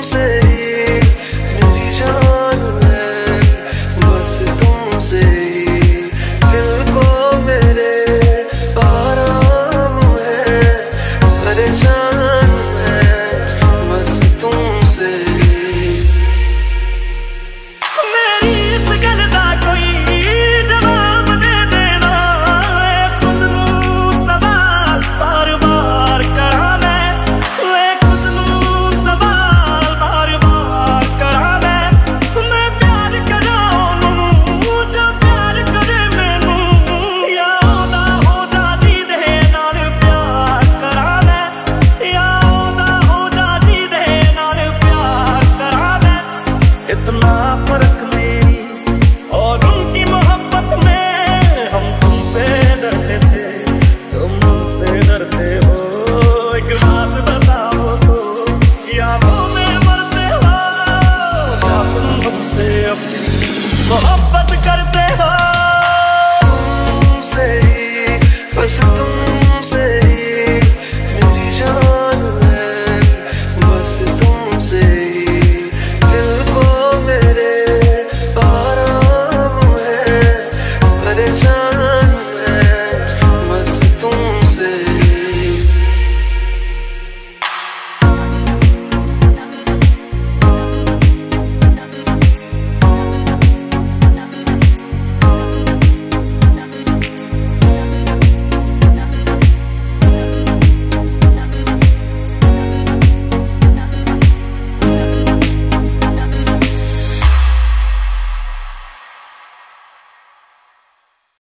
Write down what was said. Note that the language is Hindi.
तुमसे ही मेरी जान है, बस तुमसे ही दिल को मेरे आराम है, परेशान है बस तुमसे ही। मेरी इस गल दा कोई जवाब दे देना, खुद नू सवाल बार बार करा मैं, खुद नू सवाल बार बार करा मैं प्यार करा ओनू जो प्यार करे मैनू, या ओदा हो जा जी दे नाल प्यार करा मैं, या ओदा हो जा जी दे नाल प्यार करा मैं। इतना फर्क मेरी और उनकी मोहब्बत में, हम तुमसे डरते थे तुम हमसे डरते हो, एक बात बताओ तो यादों में मरते हो, या तुम हमसे अपनी मोहब्बत करते हो। तुमसे ही बस तुमसे